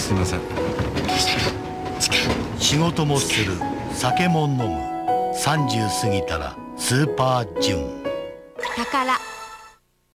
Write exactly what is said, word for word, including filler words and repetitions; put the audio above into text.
すいません。 仕事もする、酒も飲む、さんじゅう過ぎたらスーパージュン。 宝